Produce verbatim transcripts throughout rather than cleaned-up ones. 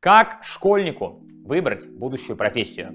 Как школьнику выбрать будущую профессию?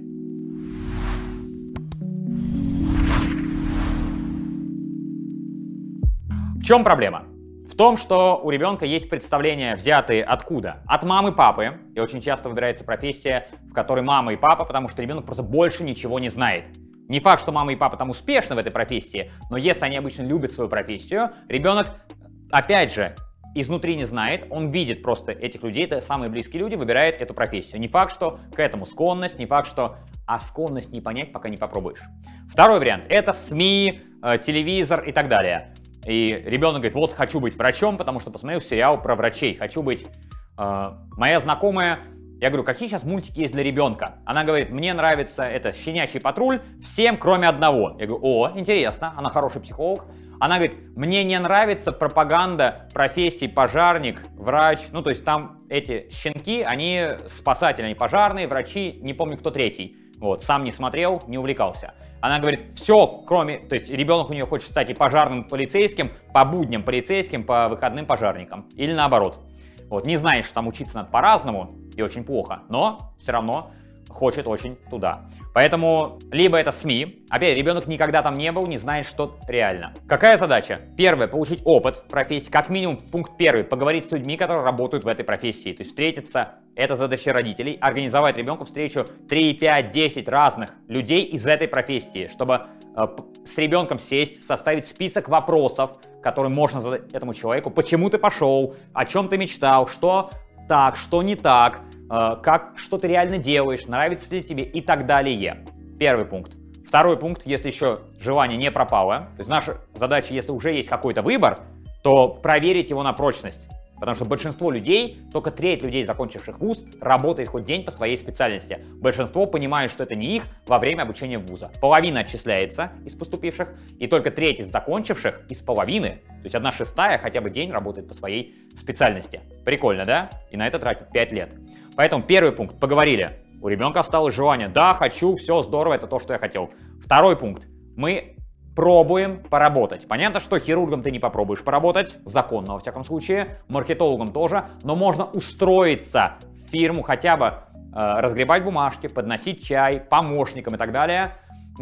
В чем проблема? В том, что у ребенка есть представления, взятые откуда? От мамы, папы. И очень часто выбирается профессия, в которой мама и папа, потому что ребенок просто больше ничего не знает. Не факт, что мама и папа там успешны в этой профессии, но если они обычно любят свою профессию, ребенок, опять же, изнутри не знает, он видит просто этих людей, это самые близкие люди, выбирает эту профессию. Не факт, что к этому склонность, не факт, что... А склонность не понять, пока не попробуешь. Второй вариант — это СМИ, телевизор и так далее. И ребенок говорит: вот хочу быть врачом, потому что посмотрел сериал про врачей, хочу быть... Э, моя знакомая, я говорю: какие сейчас мультики есть для ребенка? Она говорит: мне нравится это «Щенячий патруль», всем кроме одного. Я говорю: о, интересно, она хороший психолог. Она говорит: мне не нравится пропаганда профессий пожарник, врач. Ну, то есть там эти щенки, они спасатели, они пожарные, врачи, не помню кто третий. Вот, сам не смотрел, не увлекался. Она говорит: все, кроме... То есть ребенок у нее хочет стать и пожарным полицейским, по будням полицейским, по выходным пожарником. Или наоборот. Вот, не знает, что там учиться надо по-разному и очень плохо, но все равно хочет очень туда. Поэтому либо это СМИ, опять ребенок никогда там не был, не знает, что реально. Какая задача? Первое — получить опыт профессии. Как минимум, пункт первый — поговорить с людьми, которые работают в этой профессии. То есть встретиться, это задача родителей, организовать ребенку встречу три, пять, десять разных людей из этой профессии, чтобы э, с ребенком сесть, составить список вопросов, которые можно задать этому человеку. Почему ты пошел, о чем ты мечтал, что так, что не так, как, что ты реально делаешь, нравится ли тебе и так далее. Первый пункт. Второй пункт: если еще желание не пропало, то есть наша задача, если уже есть какой-то выбор, то проверить его на прочность. Потому что большинство людей, только треть людей, закончивших вуз, работает хоть день по своей специальности. Большинство понимает, что это не их во время обучения вуза. Половина отчисляется из поступивших, и только треть из закончивших из половины, то есть одна шестая, хотя бы день работает по своей специальности. Прикольно, да? И на это тратит пять лет. Поэтому первый пункт — поговорили. У ребенка осталось желание: да, хочу, все здорово, это то, что я хотел. Второй пункт: мы пробуем поработать. Понятно, что хирургом ты не попробуешь поработать, законно во всяком случае, маркетологом тоже, но можно устроиться в фирму, хотя бы э, разгребать бумажки, подносить чай, помощником и так далее.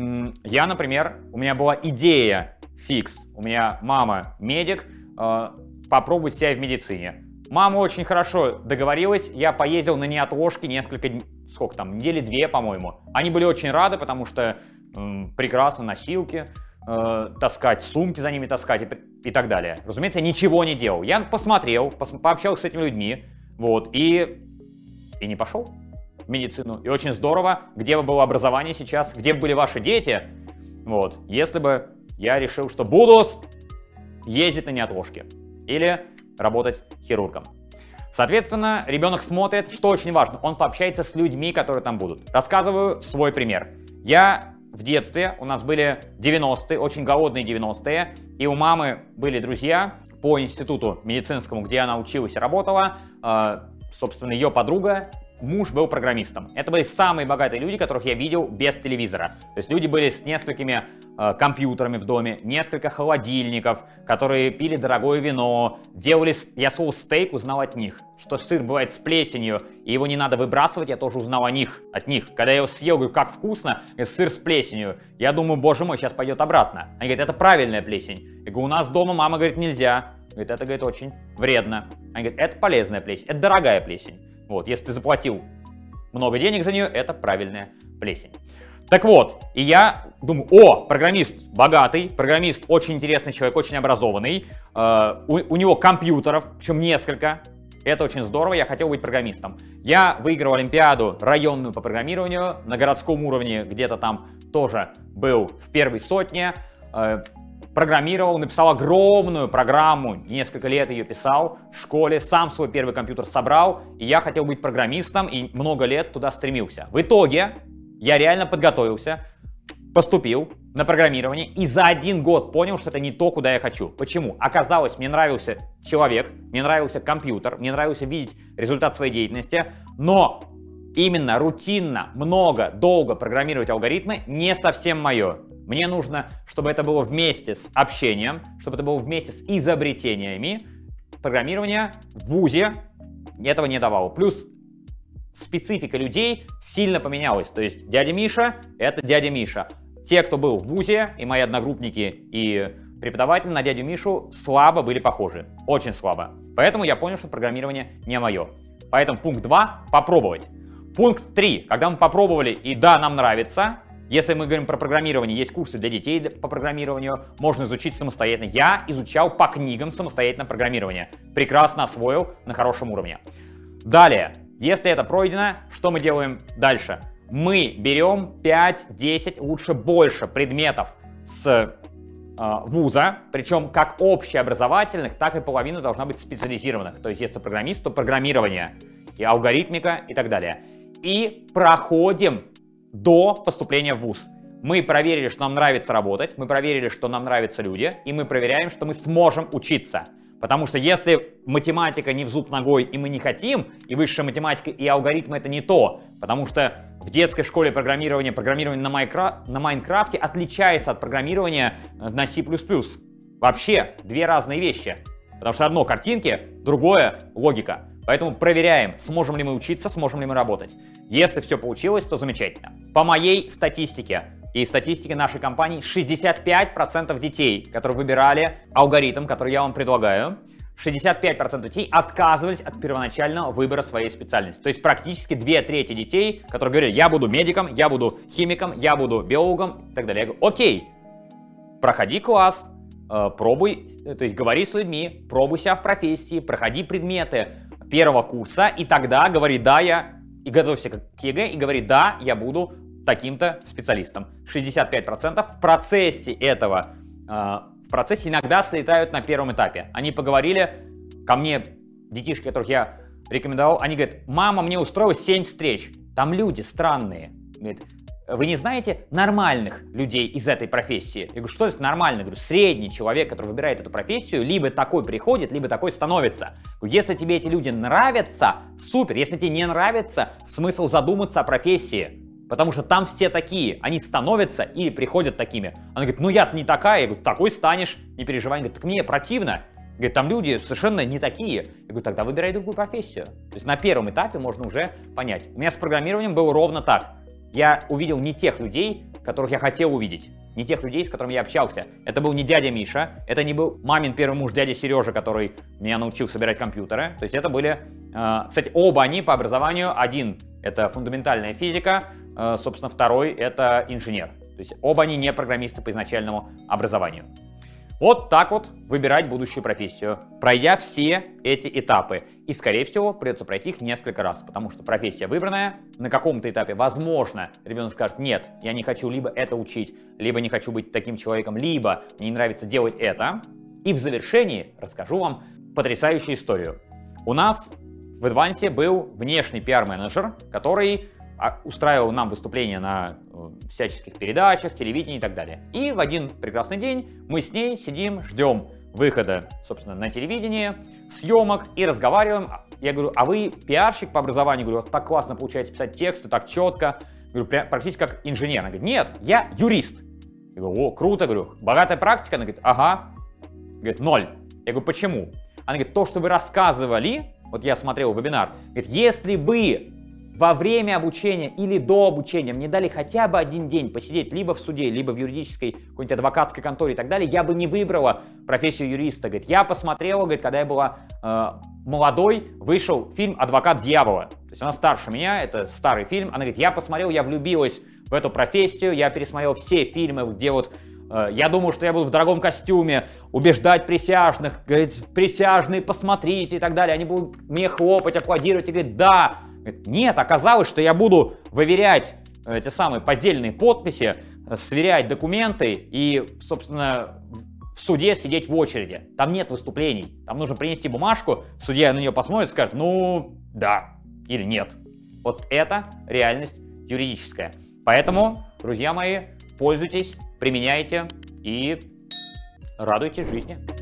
Я, например, у меня была идея фикс, у меня мама медик, э, попробовать себя в медицине. Мама очень хорошо договорилась, я поездил на неотложке несколько, сколько там, недели две, по-моему. Они были очень рады, потому что э, прекрасно, носилки, э, таскать, сумки за ними таскать и, и так далее. Разумеется, я ничего не делал. Я посмотрел, пос, пообщался с этими людьми, вот, и, и не пошел в медицину. И очень здорово, где бы было образование сейчас, где бы были ваши дети, вот, если бы я решил, что буду ездить на неотложке или работать хирургом. Соответственно, ребенок смотрит, что очень важно, он пообщается с людьми, которые там будут. Рассказываю свой пример. Я в детстве, у нас были девяностые, очень голодные девяностые, и у мамы были друзья по институту медицинскому, где она училась и работала. Собственно, ее подруга, муж был программистом. Это были самые богатые люди, которых я видел без телевизора. То есть люди были с несколькими э, компьютерами в доме, несколько холодильников, которые пили дорогое вино, делали... Я слово стейк узнал от них. Что сыр бывает с плесенью, и его не надо выбрасывать, я тоже узнал о них, от них. Когда я его съел, говорю: как вкусно, сыр с плесенью. Я думаю: боже мой, сейчас пойдет обратно. Они говорят: это правильная плесень. Я говорю: у нас дома мама говорит: нельзя. Говорит: это, говорит, очень вредно. Они говорят: это полезная плесень, это дорогая плесень. Вот, если ты заплатил много денег за нее, это правильная плесень. Так вот, и я думаю: о, программист богатый, программист очень интересный человек, очень образованный, э, у, у него компьютеров, причем несколько, это очень здорово, я хотел быть программистом. Я выиграл олимпиаду районную по программированию, на городском уровне где-то там тоже был в первой сотне, э, программировал, написал огромную программу, несколько лет ее писал в школе, сам свой первый компьютер собрал, и я хотел быть программистом и много лет туда стремился. В итоге я реально подготовился, поступил на программирование и за один год понял, что это не то, куда я хочу. Почему? Оказалось, мне нравился человек, мне нравился компьютер, мне нравился видеть результат своей деятельности, но именно рутинно, много, долго программировать алгоритмы не совсем мое. Мне нужно, чтобы это было вместе с общением, чтобы это было вместе с изобретениями. Программирование в вузе этого не давало. Плюс специфика людей сильно поменялась. То есть дядя Миша — это дядя Миша. Те, кто был в вузе, и мои одногруппники, и преподаватели, на дядю Мишу слабо были похожи. Очень слабо. Поэтому я понял, что программирование не мое. Поэтому пункт два — попробовать. Пункт три. Когда мы попробовали, и да, нам нравится, если мы говорим про программирование, есть курсы для детей по программированию, можно изучить самостоятельно. Я изучал по книгам самостоятельно программирование. Прекрасно освоил на хорошем уровне. Далее, если это пройдено, что мы делаем дальше? Мы берем пять-десять, лучше больше предметов с э, вуза, причем как общеобразовательных, так и половина должна быть специализированных. То есть если программист, то программирование, и алгоритмика и так далее. И проходим до поступления в вуз. Мы проверили, что нам нравится работать, мы проверили, что нам нравятся люди, и мы проверяем, что мы сможем учиться. Потому что если математика не в зуб ногой, и мы не хотим, и высшая математика, и алгоритмы — это не то. Потому что в детской школе программирование, программирование на, Майкра... на Майнкрафте отличается от программирования на си плюс плюс. Вообще две разные вещи. Потому что одно картинки, другое логика. Поэтому проверяем, сможем ли мы учиться, сможем ли мы работать. Если все получилось, то замечательно. По моей статистике и статистике нашей компании, шестьдесят пять процентов детей, которые выбирали алгоритм, который я вам предлагаю, шестьдесят пять процентов детей отказывались от первоначального выбора своей специальности. То есть практически две трети детей, которые говорили: я буду медиком, я буду химиком, я буду биологом и так далее. Я говорю: окей, проходи класс, пробуй, то есть говори с людьми, пробуй себя в профессии, проходи предметы первого курса, и тогда говори: да, я, и готовься к ЕГЭ, и говори: да, я буду таким-то специалистом. шестьдесят пять процентов в процессе этого, э, в процессе иногда слетают на первом этапе. Они поговорили, ко мне детишки, которых я рекомендовал, они говорят: мама мне устроила семь встреч, там люди странные. Говорит: вы не знаете нормальных людей из этой профессии? Я говорю: что это нормально? Я говорю: средний человек, который выбирает эту профессию, либо такой приходит, либо такой становится. Если тебе эти люди нравятся, супер. Если тебе не нравится, смысл задуматься о профессии. Потому что там все такие, они становятся или приходят такими. Она говорит: ну я-то не такая. Я говорю: такой станешь, не переживай. Она говорит: так мне противно. Говорит: там люди совершенно не такие. Я говорю: тогда выбирай другую профессию. То есть на первом этапе можно уже понять. У меня с программированием было ровно так. Я увидел не тех людей, которых я хотел увидеть, не тех людей, с которыми я общался. Это был не дядя Миша, это не был мамин первый муж дядя Сережа, который меня научил собирать компьютеры. То есть это были, э, кстати, оба они по образованию. Один — это фундаментальная физика, э, собственно, второй — это инженер. То есть оба они не программисты по изначальному образованию. Вот так вот выбирать будущую профессию, пройдя все эти этапы. И, скорее всего, придется пройти их несколько раз, потому что профессия выбранная, на каком-то этапе, возможно, ребенок скажет: нет, я не хочу либо это учить, либо не хочу быть таким человеком, либо мне не нравится делать это. И в завершении расскажу вам потрясающую историю. У нас в Advance был внешний пиар-менеджер, который устраивал нам выступления на всяческих передачах, телевидении и так далее. И в один прекрасный день мы с ней сидим, ждем выхода, собственно, на телевидение, съемок и разговариваем. Я говорю: а вы пиарщик по образованию? Говорю: так классно получается писать тексты, так четко. Говорю: практически как инженер. Она говорит: нет, я юрист. Я говорю: о, круто. Говорю: богатая практика? Она говорит: ага. Говорит: ноль. Я говорю: почему? Она говорит: то, что вы рассказывали, вот я смотрел вебинар, говорит, если бы во время обучения или до обучения мне дали хотя бы один день посидеть либо в суде, либо в юридической какой-нибудь адвокатской конторе и так далее, я бы не выбрала профессию юриста. Говорит: я посмотрела, говорит, когда я была э, молодой, вышел фильм «Адвокат дьявола». То есть она старше меня, это старый фильм. Она говорит: я посмотрел, я влюбилась в эту профессию, я пересмотрел все фильмы, где вот э, я думал, что я буду в дорогом костюме убеждать присяжных, говорит: присяжные, посмотрите и так далее. Они будут мне хлопать, аплодировать и говорить: да. Нет, оказалось, что я буду выверять эти самые поддельные подписи, сверять документы и, собственно, в суде сидеть в очереди. Там нет выступлений. Там нужно принести бумажку, судья на нее посмотрит и скажет: ну, да или нет. Вот это реальность юридическая. Поэтому, друзья мои, пользуйтесь, применяйте и радуйтесь жизни.